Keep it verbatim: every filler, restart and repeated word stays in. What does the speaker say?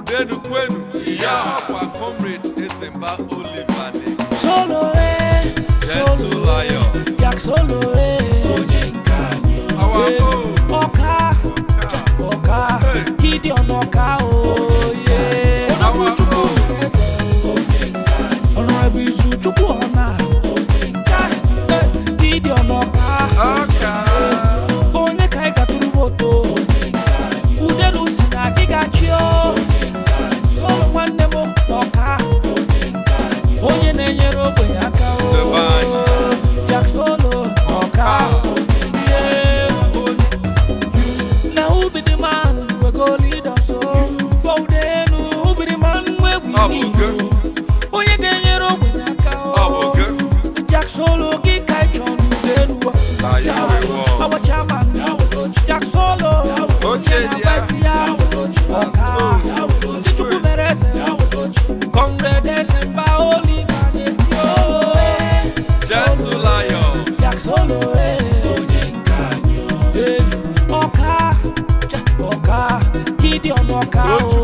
Udenu kwenu, yeah, kwa comrade Esemba Oliver Nix. Solo eh, Gentle Lion, Jack Solo eh, Onyenkanyo, Awako, Oka, Jack Oka, Gideon Oka oh yeah, Awako, Honorable Izuchukwu Ona, Gideon Oka, Oka, Onye kai gaturu voto, Udenu sina gigachio, Solo nwanne mo Oka, Onye na-enyere ogbenye aka o, Jack Solo Oka, yeah. Now who be the man we go lead us so? For Udenu, who be the man we we need? Onye ga-enyere ogbenye aka o, Jack Solo gika John Udenu, our chairman, Jack Solo, Oka, Chukwu Mereze, Comrade Esemba Oliver Nix, Gentle Lion, Jack Solo, Oka, Jack Oka, Gideon Oka.